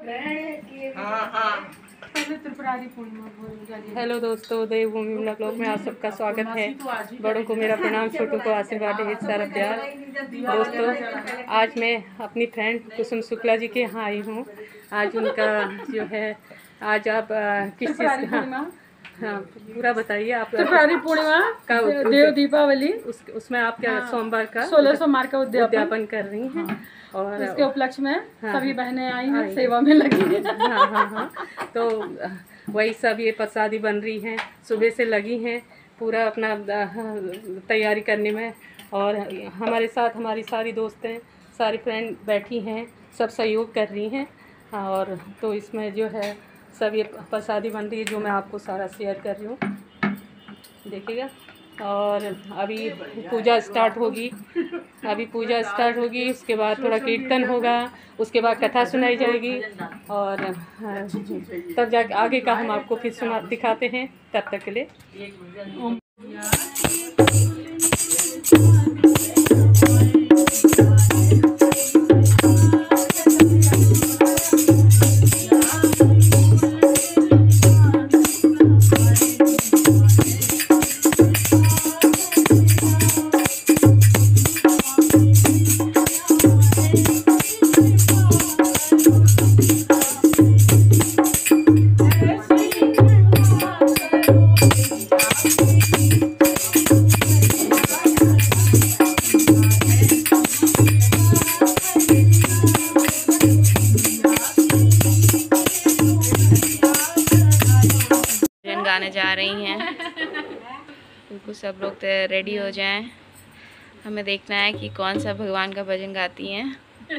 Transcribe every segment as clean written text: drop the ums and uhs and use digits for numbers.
Hello दोस्तों, देवभूमि blog में आप सबका स्वागत है। बड़ों को मेरा प्रणाम, छोटों को आशीर्वाद, ढेर सारा प्यार। दोस्तों, आज मैं अपनी फ्रेंड कुसुम शुक्ला जी के यहाँ आई हूँ। आज उनका जो है, आज आप किस चीज़ का, हाँ पूरा बताइए आप। त्रिपुरारी पूर्णिमा का देव दीपावली, उसमें आप क्या सोमवार का 16 सोमवार का उद्यापन कर रही हैं। और इसके उपलक्ष्य में सभी बहनें आई हैं, सेवा में लगी हैं। हाँ, तो वही सब ये प्रसादी बन रही हैं, सुबह से लगी हैं पूरा अपना तैयारी करने में। और हमारे साथ हमारी सारी दोस्तें, सारी फ्रेंड बैठी हैं, सब सहयोग कर रही हैं। और तो इसमें जो है सब ये प्रसादी बन रही है, जो मैं आपको सारा शेयर कर रही हूँ, देखिएगा। और अभी पूजा स्टार्ट होगी, उसके बाद थोड़ा कीर्तन होगा, उसके बाद कथा सुनाई जाएगी। और तब जाके आगे का हम आपको फिर दिखाते हैं। तब तक के लिए गाने जा रही हैं। बिल्कुल सब लोग रेडी हो जाएं, हमें देखना है कि कौन सा भगवान का भजन गाती हैं।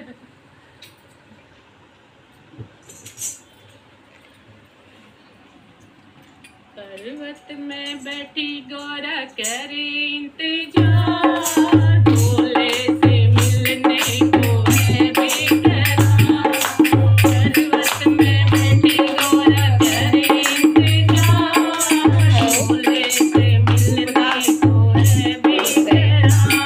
पर्वत में बैठी गौरा करे इंतजार, भोले से मिलने को है बेकरार। पर्वत में बैठी गौरा करे इंतजार, भोले से मिलने को है बेकरार।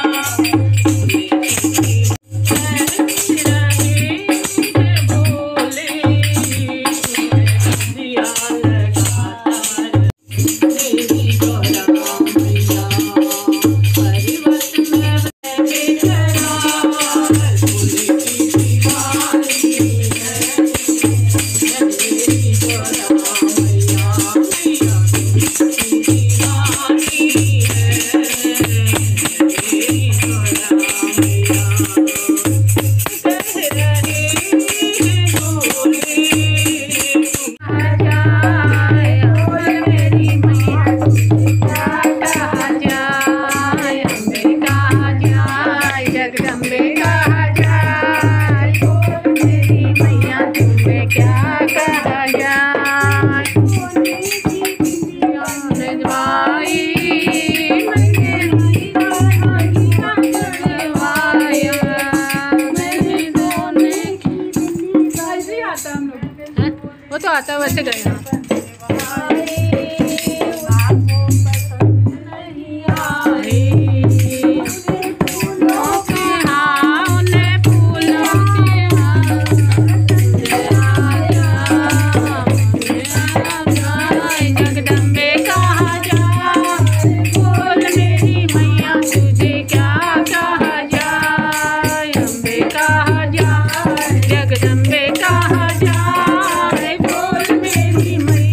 वो तो आता वैसे गए। जगदम्बे कहा जाए, बोल मेरी मैया।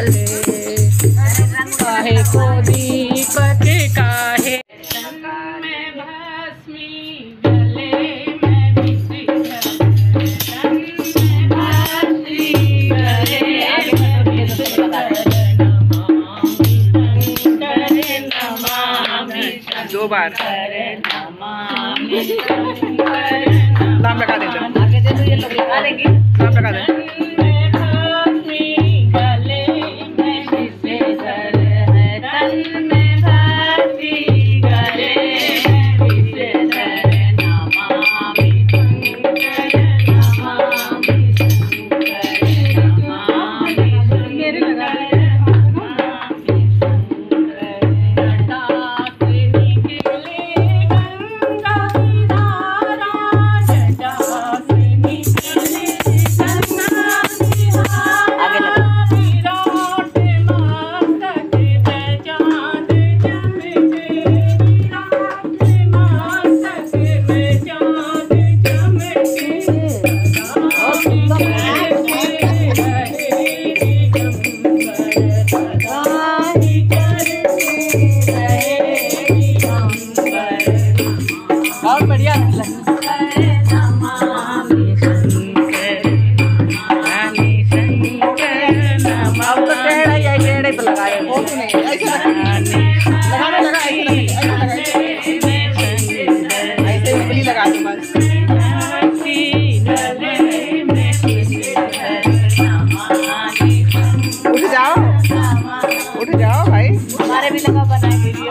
जले, काहे को दीपक काहे में भस्मी जले, मैं विषि दो बार नाम लगा दे, नाम लगा दे। और बढ़िया टेढ़े पे लगाए, ऐसे ऊपरी लगा दो बस। उठ जाओ भाई, हमारे भी लगा बनाए वीडियो।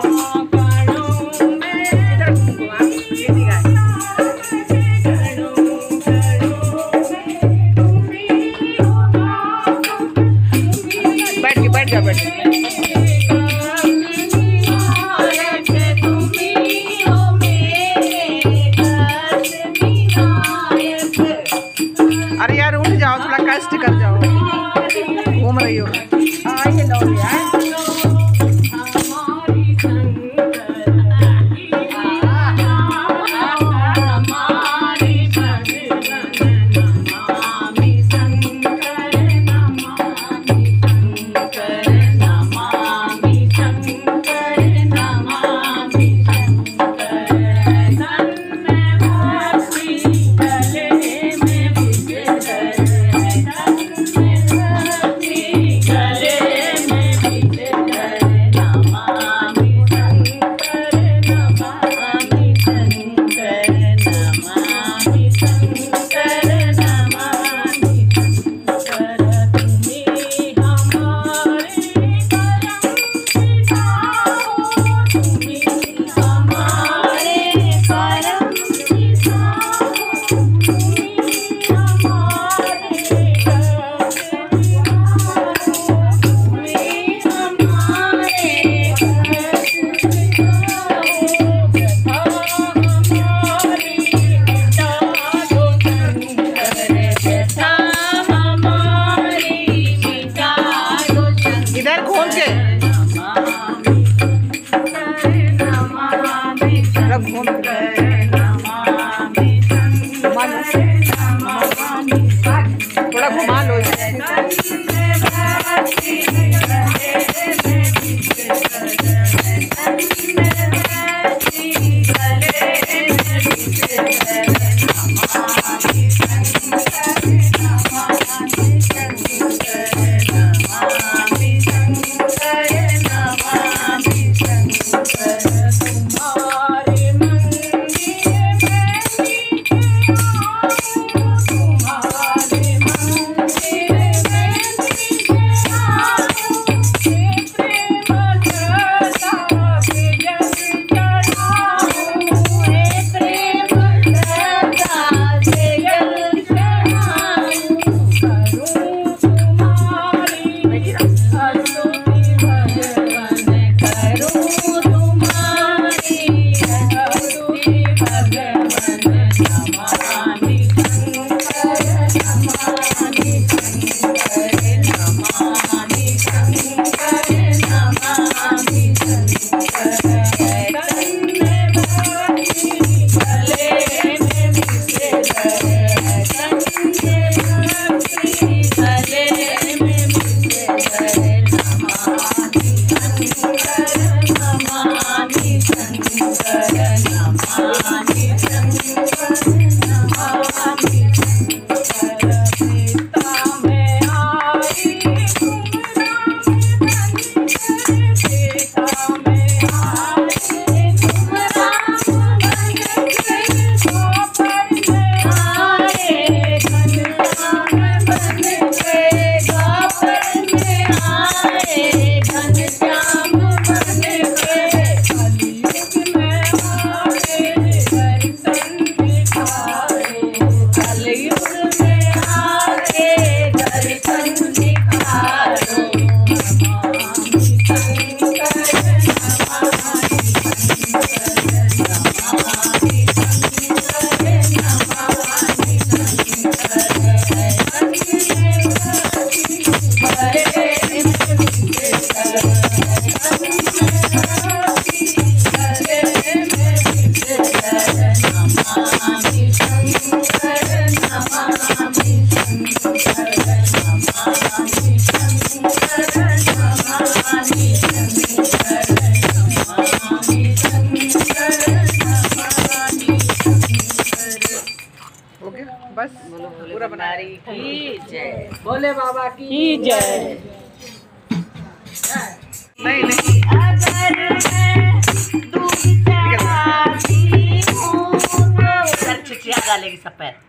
बैठ जा, बैठ। अरे यार उठ जाओ, थोड़ा कष्ट कर जाओ, घूम रही हो। पूरा बना रही की जय, भोले बाबा की जय। नहीं नहीं चिचिया डालेगी सब पैर।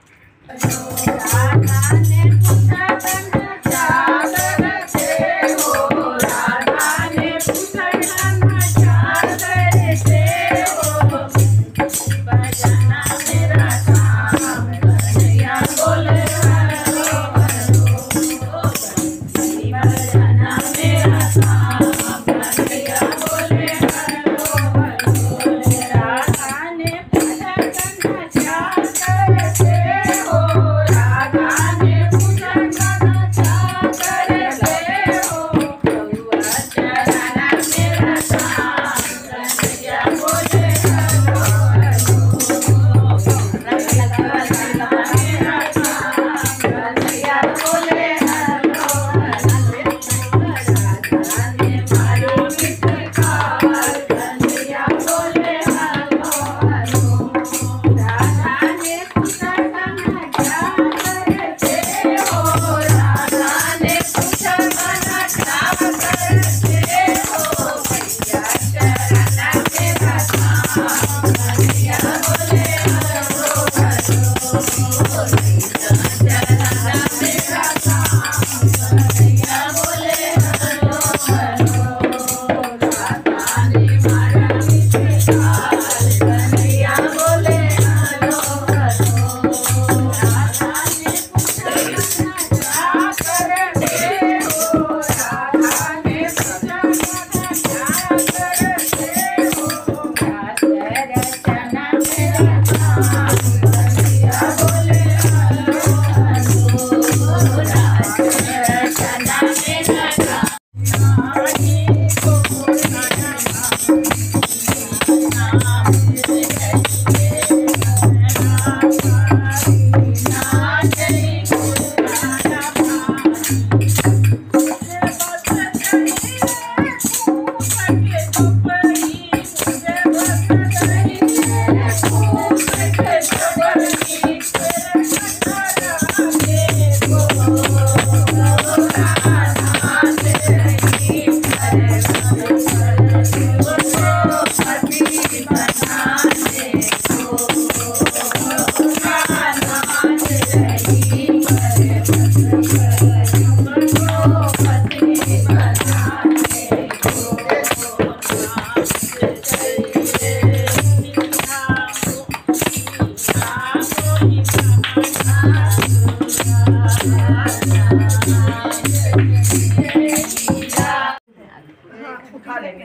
उठा लेंगे।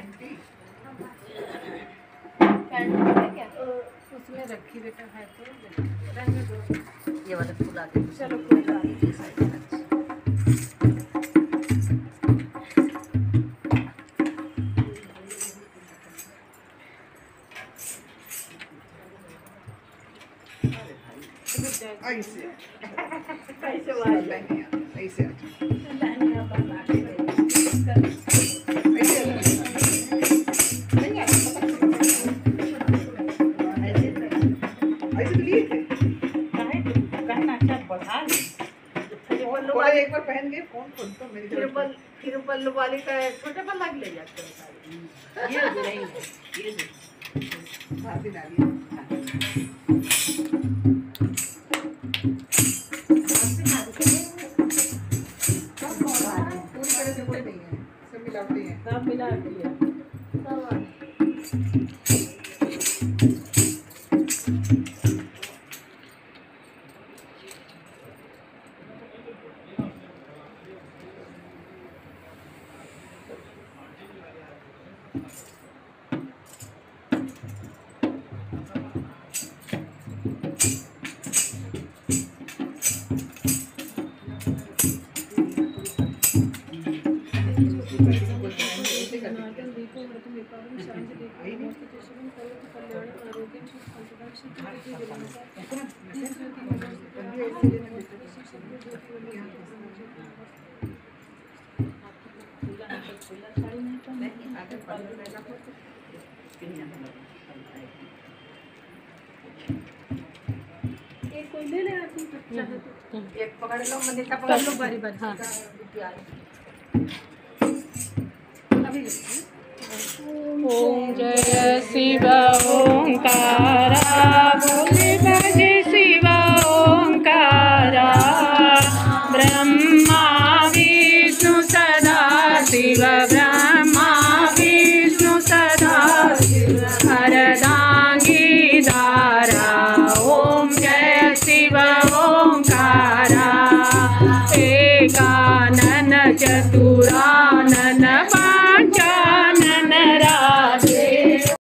उसमें रखी बेटा है तो रहने दो। ये वाले फूल आते चलो कोई बात नहीं। ऐसे ऐसे वाले ऐसे एक बार पहन गए कौन तो मेरी फिर पल्लू वाली का छोटे पल्ला ले जाते हैं। ये नहीं है, ये भाभी डालिए। पूरी तरह से कोई नहीं है, सब मिलावटी है। सब मिलावटी है। कोई ले ले आती चाहे तो। एक पकड़ लो, मनीषा पकड़ लो। बारी बारी हाँ अभी ओम जय शिव ओंकार